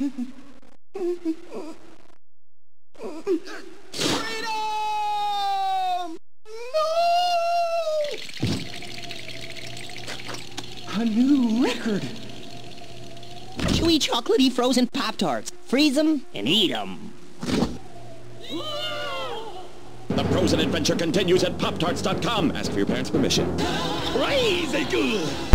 Freedom! No! A new record. Chewy, chocolatey, frozen Pop-Tarts. Freeze them and eat them. The frozen adventure continues at PopTarts.com. Ask for your parents' permission. Crazy good!